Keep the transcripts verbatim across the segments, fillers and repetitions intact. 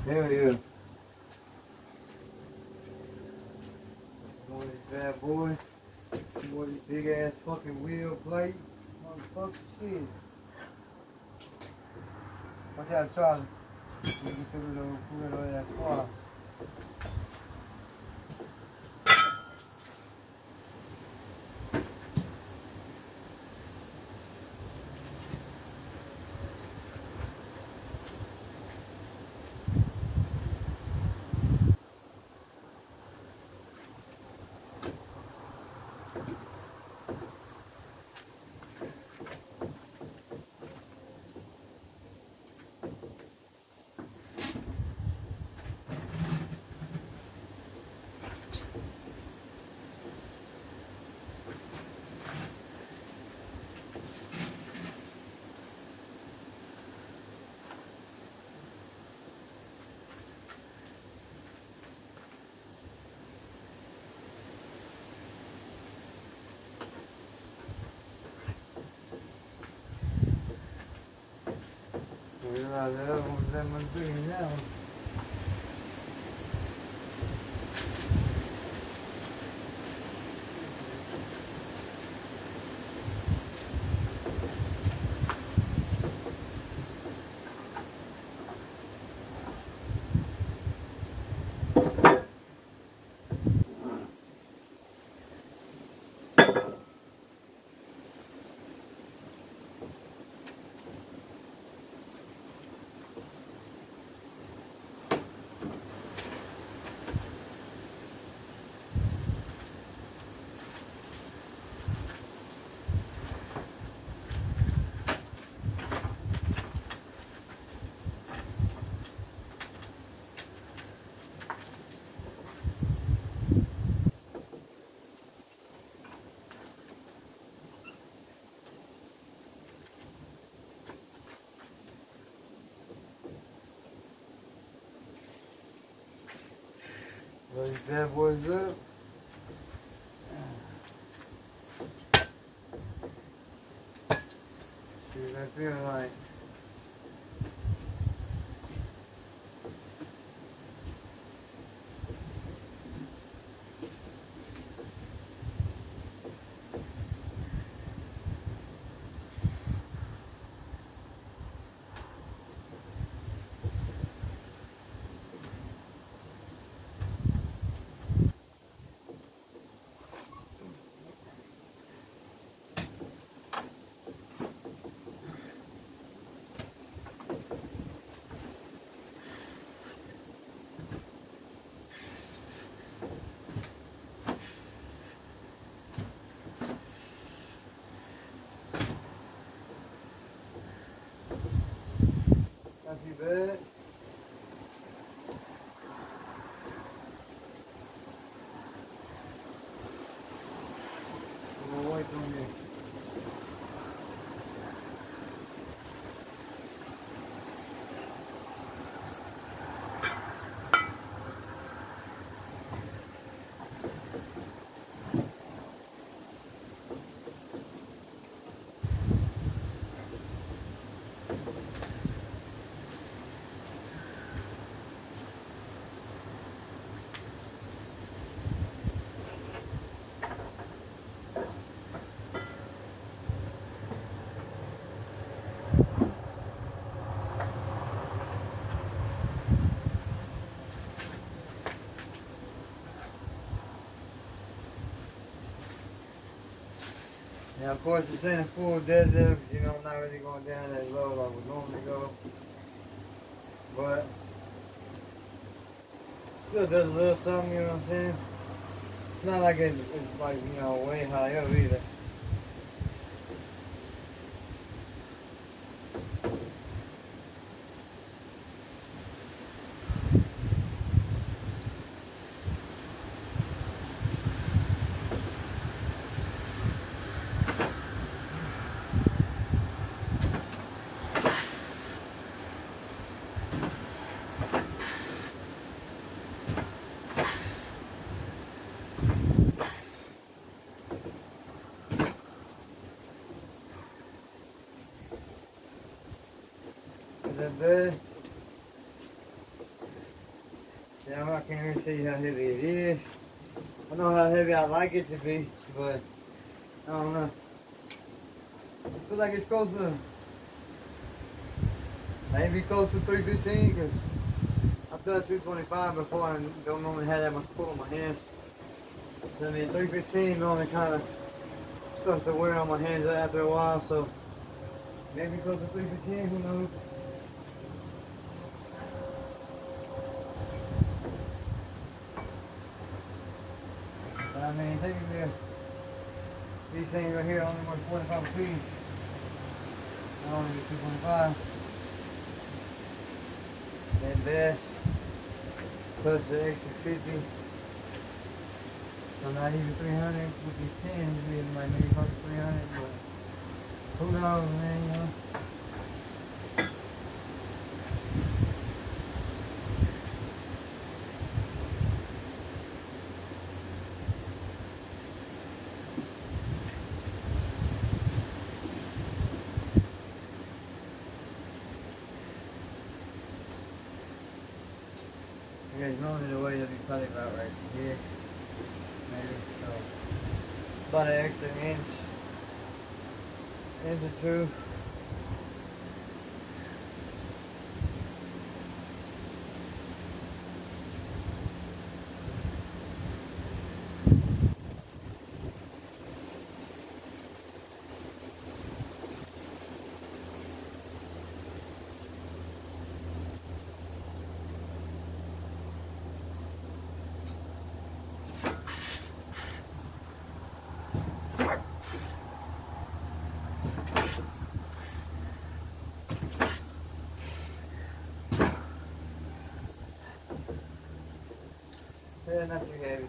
Hell yeah. More of this bad boy. More of this big ass fucking wheel plate. Motherfucking shit. Watch out, Charlie. You can feel it over, pull it over that squad. Realize that other one's that much bigger than that one. Load these bad boys up. See what that feels like. Not too bad. I'm gonna wait on you. Now, of course, this ain't a full deadlift, you know, I'm not really going down as low like I would normally go. But, still does a little something, you know what I'm saying? It's not like it, it's like, you know, way high up either. Is that bad? You know, I can't even tell you how heavy it is. I know how heavy I like it to be, but I don't know. I feel like it's close to, maybe close to three fifteen, because I've done two twenty-five before and don't normally have that much pull on my hand. So I mean, three fifteen normally kind of starts to wear on my hands after a while, so maybe close to three fifteen, who knows? But I mean, technically, these things right here only work forty-five a piece. I only do two twenty-five. That best, plus the extra fifty. So not even three hundred with these tens, it might maybe cost three hundred, but who knows, man, you know? You guys know the way that'd be probably about right here, maybe, so about an extra inch, inch or two. Yeah, not too heavy.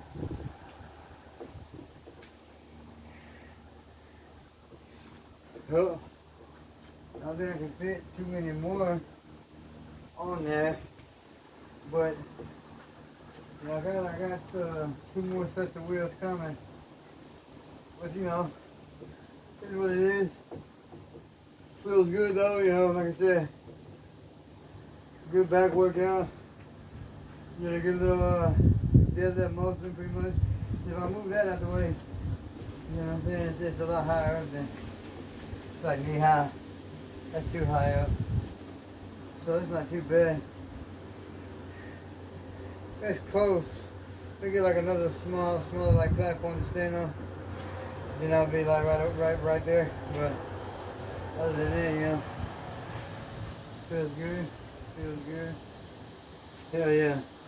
Well, I don't think I can fit too many more on there, but you know, I got, I got uh, two more sets of wheels coming. But you know, this is what it is. Feels good though, you know, like I said, good back workout. Get a good little uh, deadlift motion pretty much. If I move that out of the way, you know what I'm saying, it's, it's a lot higher up than, it's like knee high. That's too high up. So it's not too bad. That's close. We get like another small, small like platform to stand on. Then I'll be like right, right, right there. But other than that, you know, feels good. Feels good. Hell yeah.